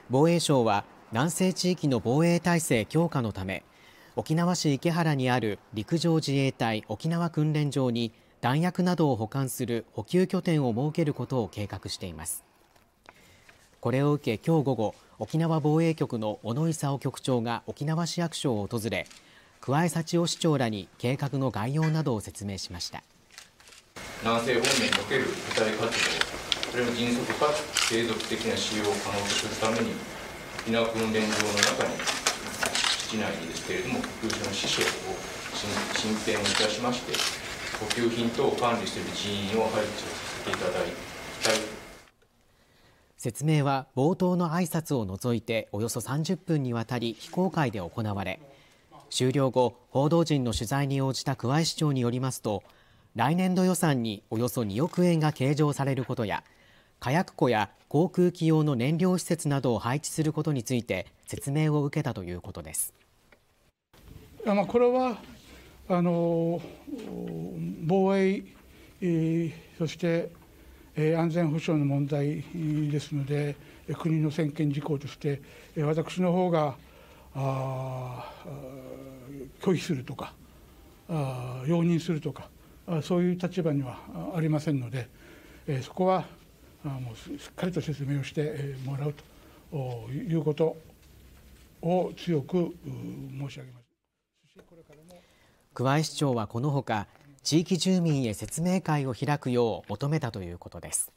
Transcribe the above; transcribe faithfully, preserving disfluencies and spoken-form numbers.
防衛省は南西地域の防衛体制強化のため、沖縄市池原にある陸上自衛隊沖縄訓練場に弾薬などを保管する補給拠点を設けることを計画しています。これを受け、今日午後、沖縄防衛局の小野勲局長が沖縄市役所を訪れ、桑江幸男市長らに計画の概要などを説明しました。 南西方面における部隊活動、それを迅速かつ継続的な使用を可能とするために、沖縄訓練場の中に、基地内にですけれども、補給所の支所を進展をいたしまして、補給品等を管理する人員を配置させていただきたい。 説明は冒頭の挨拶を除いておよそさんじゅっぷんにわたり非公開で行われ、終了後、報道陣の取材に応じた桑江市長によりますと、来年度予算におよそにおくえんが計上されることや、火薬庫や航空機用の燃料施設などを配置することについて説明を受けたということです。 まあ、これはあの防衛、えー、そして安全保障の問題ですので、国の専権事項として私の方があ拒否するとかあ容認するとかそういう立場にはありませんので、そこはもうしっかりと説明をしてもらうということを強く申し上げます。 桑江市長はこのほか、地域住民へ説明会を開くよう求めたということです。